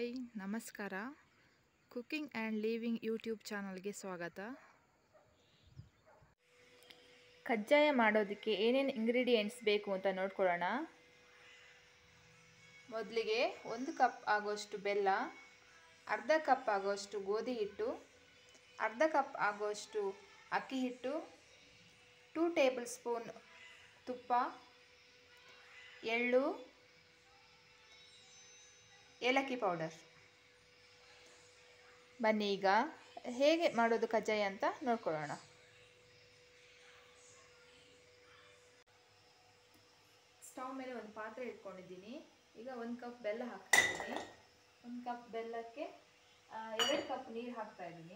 Hi ನಮಸ್ಕಾರ. Cooking and living YouTube ಚಾನಲ್ಗೆ ಸ್ವಾಗತ. ಕಜ್ಜಾಯ ಮಾಡೋದಕ್ಕೆ ಏನೇನು ಇಂಗ್ರೀಡಿಯೆಂಟ್ಸ್ ಬೇಕು ಅಂತ ನೋಡ್ಕೊಳ್ಳೋಣ. ಮೊದಲಿಗೆ 1 ಕಪ್ ಆಗೋಷ್ಟು ಬೆಲ್ಲ, ಅರ್ಧ ಕಪ್ ಆಗೋಷ್ಟು ಗೋಧಿ ಹಿಟ್ಟು, ಅರ್ಧ ಕಪ್ ಆಗೋಷ್ಟು ಅಕ್ಕಿ ಹಿಟ್ಟು, 2 ಟೇಬಲ್ ಸ್ಪೂನ್ ತುಪ್ಪ, ಎಳ್ಳು, ಏಲಕ್ಕಿ ಪೌಡರ್. ಬನ್ನಿ ಈಗ ಹೇಗೆ ಮಾಡೋದು ಕಜ್ಜಾಯ ಅಂತ ನೋಡ್ಕೊಳ್ಳೋಣ. ಸ್ಟವ್ ಮೇಲೆ ಒಂದು ಪಾತ್ರೆ ಇಟ್ಕೊಂಡಿದ್ದೀನಿ. ಈಗ 1 ಕಪ್ ಬೆಲ್ಲ ಹಾಕ್ತಾ ಇದ್ದೀನಿ. 1 ಕಪ್ ಬೆಲ್ಲಕ್ಕೆ 2 ಕಪ್ ನೀರು ಹಾಕ್ತಾ ಇದ್ದೀನಿ.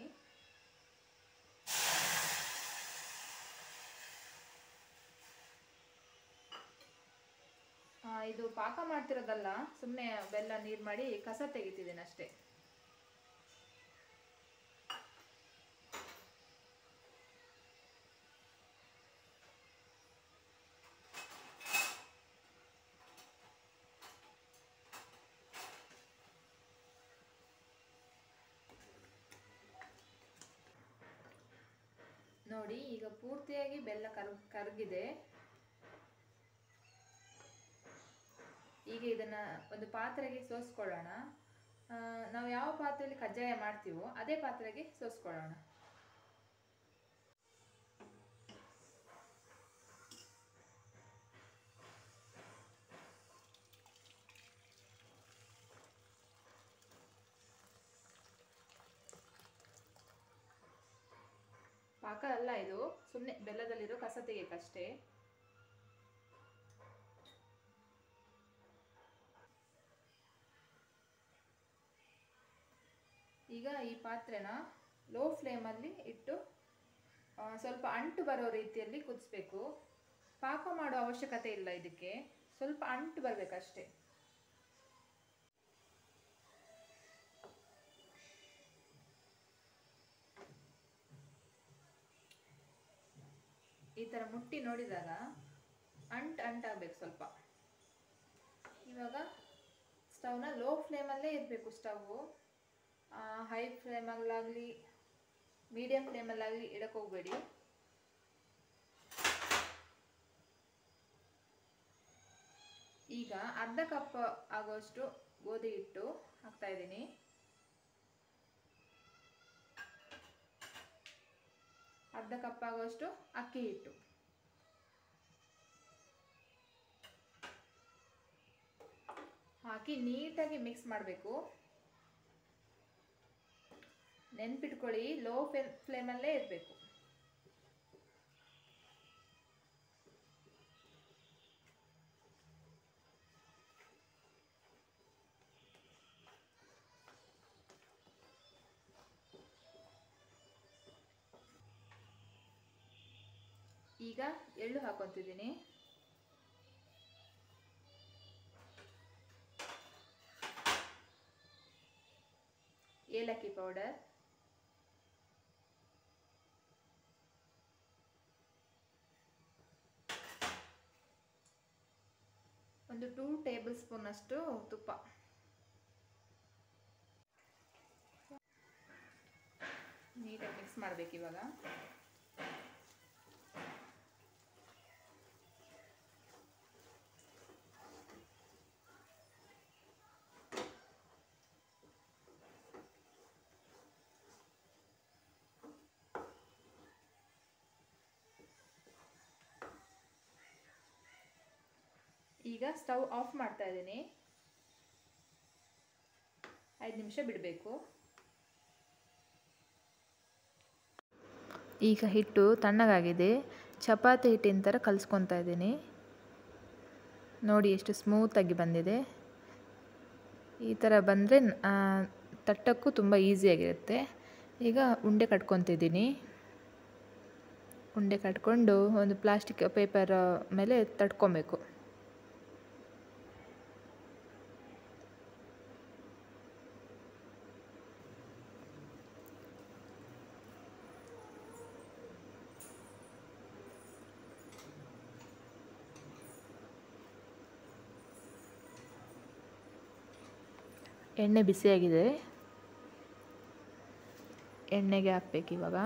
ಇದು ಪಾಕ ಮಾಡ್ತಿರೋದಲ್ಲ, ಸುಮ್ಮನೆ ಬೆಲ್ಲ ನೀರು ಮಾಡಿ ಕಸ ತೆಗಿತಿದ್ದೀನಿ ಅಷ್ಟೇ. ನೋಡಿ, ಈಗ ಪೂರ್ತಿಯಾಗಿ ಬೆಲ್ಲ ಕರಗಿದೆ. ಈಗ ಇದನ್ನು ಒಂದು ಪಾತ್ರೆಗೆ ಸೋಸ್ಕೊಳ್ಳೋಣ. ನಾವು ಯಾವ ಪಾತ್ರೆಯಲ್ಲಿ ಕಜ್ಜಾಯ ಮಾಡ್ತೀವೋ ಅದೇ ಪಾತ್ರೆಗೆ ಸೋಸ್ಕೊಳ್ಳೋಣ. ಪಾಕ ಅಲ್ಲ ಇದು, ಸುಮ್ಮನೆ ಬೆಲ್ಲದಲ್ಲಿರೋ ಕಸ ತೆಗೆಯಕ್ಕಷ್ಟೇ. ಈಗ ಈ ಪಾತ್ರೆನ ಲೋ ಫ್ಲೇಮಲ್ಲಿ ಇಟ್ಟು ಸ್ವಲ್ಪ ಅಂಟು ಬರೋ ರೀತಿಯಲ್ಲಿ ಕುದಿಸ್ಬೇಕು. ಪಾಕ ಮಾಡೋ ಅವಶ್ಯಕತೆ ಇಲ್ಲ, ಇದಕ್ಕೆ ಸ್ವಲ್ಪ ಅಂಟು ಬರಬೇಕಷ್ಟೇ. ಈ ಥರ ಮುಟ್ಟಿ ನೋಡಿದಾಗ ಅಂಟಾಗಬೇಕು ಸ್ವಲ್ಪ. ಇವಾಗ ಸ್ಟವ್ನ ಲೋ ಫ್ಲೇಮಲ್ಲೇ ಇರಬೇಕು. ಸ್ಟವ್ವು ಹೈ ಫ್ಲೇಮಲ್ಲಾಗಲಿ ಮೀಡಿಯಂ ಫ್ಲೇಮಲ್ಲಾಗಲಿ ಇಡಕ್ಕೆ ಹೋಗಬೇಡಿ. ಈಗ ಅರ್ಧ ಕಪ್ ಆಗೋಷ್ಟು ಗೋಧಿ ಹಿಟ್ಟು ಹಾಕ್ತಾ ಇದ್ದೀನಿ. ಅರ್ಧ ಕಪ್ ಆಗೋಷ್ಟು ಅಕ್ಕಿ ಹಿಟ್ಟು, ಹಾಕಿ ನೀಟಾಗಿ ಮಿಕ್ಸ್ ಮಾಡಬೇಕು. ನೆನ್ಪಿಟ್ಕೊಳ್ಳಿ, ಲೋ ಫ್ಲೇಮಲ್ಲೇ ಇರಬೇಕು. ಈಗ ಎಳ್ಳು ಹಾಕೊತಿದ್ದೀನಿ. ಏಲಕ್ಕಿ ಪೌಡರ್, ಒಂದು 2 ಟೇಬಲ್ ಸ್ಪೂನ್ ಅಷ್ಟು ತುಪ್ಪ. ನೀಟಾಗಿ ಮಿಕ್ಸ್ ಮಾಡಬೇಕು. ಇವಾಗ ಈಗ ಸ್ಟವ್ ಆಫ್ ಮಾಡ್ತಾ ಇದ್ದೀನಿ. 5 ನಿಮಿಷ ಬಿಡಬೇಕು. ಈಗ ಹಿಟ್ಟು ತಣ್ಣಗಾಗಿದೆ. ಚಪಾತಿ ಹಿಟ್ಟಿನ ಥರ ಕಲಿಸ್ಕೊತಾ ಇದ್ದೀನಿ. ನೋಡಿ ಎಷ್ಟು ಸ್ಮೂತಾಗಿ ಬಂದಿದೆ. ಈ ಥರ ಬಂದರೆ ತಟ್ಟಕ್ಕೂ ತುಂಬ ಈಸಿಯಾಗಿರುತ್ತೆ. ಈಗ ಉಂಡೆ ಕಟ್ಕೊತಿದ್ದೀನಿ. ಉಂಡೆ ಕಟ್ಕೊಂಡು ಒಂದು ಪ್ಲಾಸ್ಟಿಕ್ ಪೇಪರ್ ಮೇಲೆ ತಟ್ಕೊಬೇಕು. ಎಣ್ಣೆ ಬಿಸಿಯಾಗಿದೆ, ಎಣ್ಣೆಗೆ ಹಾಕ್ಬೇಕು ಇವಾಗ.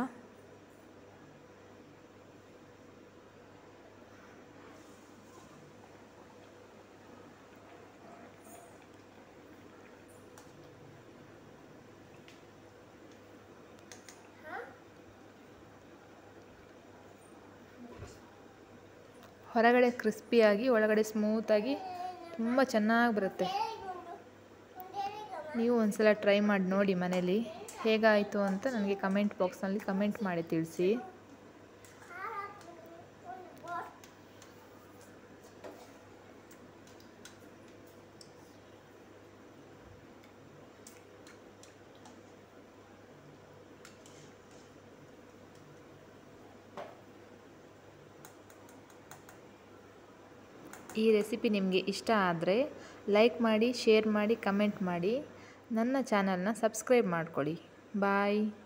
ಹೊರಗಡೆ ಕ್ರಿಸ್ಪಿಯಾಗಿ ಒಳಗಡೆ ಸ್ಮೂತಾಗಿ ತುಂಬ ಚೆನ್ನಾಗಿ ಬರುತ್ತೆ. ನೀವು ಒಂದ್ಸಲ ಟ್ರೈ ಮಾಡಿ ನೋಡಿ ಮನೇಲಿ, ಹೇಗಾಯಿತು ಅಂತ ನನಗೆ ಕಮೆಂಟ್ ಬಾಕ್ಸ್ನಲ್ಲಿ ಕಮೆಂಟ್ ಮಾಡಿ ತಿಳಿಸಿ. ಈ ರೆಸಿಪಿ ನಿಮಗೆ ಇಷ್ಟ ಆದರೆ ಲೈಕ್ ಮಾಡಿ, ಶೇರ್ ಮಾಡಿ, ಕಮೆಂಟ್ ಮಾಡಿ. ನನ್ನ ಚಾನಲ್ನ ಸಬ್ಸ್ಕ್ರೈಬ್ ಮಾಡ್ಕೊಳ್ಳಿ. ಬಾಯ್.